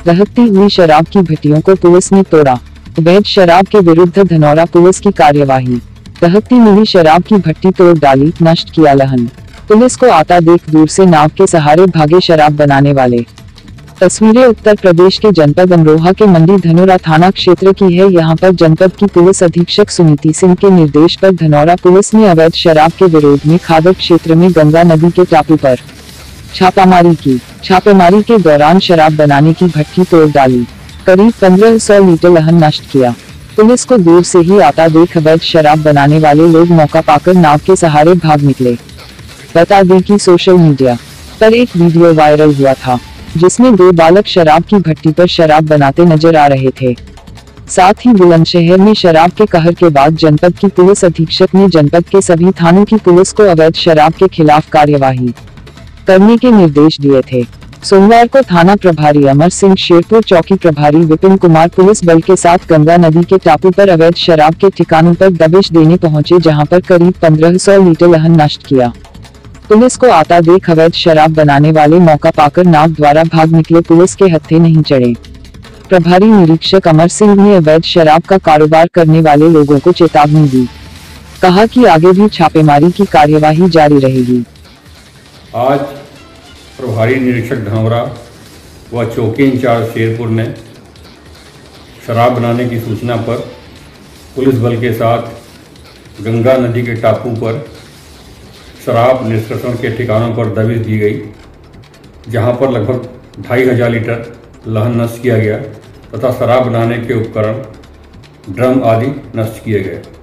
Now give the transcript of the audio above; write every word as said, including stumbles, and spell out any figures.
दहकती हुई शराब की भट्टियों को पुलिस ने तोड़ा। अवैध शराब के विरुद्ध धनौरा पुलिस की कार्यवाही। दहकती मिली शराब की भट्टी तोड़ डाली, नष्ट किया लहन। पुलिस को आता देख दूर से नाव के सहारे भागे शराब बनाने वाले। तस्वीरें उत्तर प्रदेश के जनपद अमरोहा के मंडी धनौरा थाना क्षेत्र की है। यहां पर जनपद की पुलिस अधीक्षक सुनीति सिंह के निर्देश पर धनौरा पुलिस ने अवैध शराब के विरोध में खादर क्षेत्र में गंगा नदी के टापू पर छापामारी की। छापेमारी के दौरान शराब बनाने की भट्टी तोड़ डाली। करीब पंद्रह सौ लीटर लहन नष्ट किया। पुलिस को दूर से ही आता देख अवैध शराब बनाने वाले लोग मौका पाकर नाव के सहारे भाग निकले। बता दें कि सोशल मीडिया पर एक वीडियो वायरल हुआ था, जिसमें दो बालक शराब की भट्टी पर शराब बनाते नजर आ रहे थे। साथ ही बुलंदशहर में शराब के कहर के बाद जनपद की पुलिस अधीक्षक ने जनपद के सभी थानों की पुलिस को अवैध शराब के खिलाफ कार्यवाही करने के निर्देश दिए थे। सोमवार को थाना प्रभारी अमर सिंह, शेरपुर चौकी प्रभारी विपिन कुमार पुलिस बल के साथ गंगा नदी के टापू पर अवैध शराब के ठिकानों पर दबिश देने पहुंचे, जहां पर करीब पंद्रह सौ लीटर लहन नष्ट किया। पुलिस को आता देख अवैध शराब बनाने वाले मौका पाकर नाव द्वारा भाग निकले। पुलिस के हत्थे नहीं चढ़े। प्रभारी निरीक्षक अमर सिंह ने अवैध शराब का कारोबार करने वाले लोगों को चेतावनी दी। कहा कि आगे भी छापेमारी की कार्यवाही जारी रहेगी। आज प्रभारी निरीक्षक धनौरा व चौकी इंचार्ज शेरपुर ने शराब बनाने की सूचना पर पुलिस बल के साथ गंगा नदी के टापू पर शराब निष्कर्षण के ठिकानों पर दबिश दी गई, जहां पर लगभग ढाई हजार लीटर लहन नष्ट किया गया तथा शराब बनाने के उपकरण, ड्रम आदि नष्ट किए गए।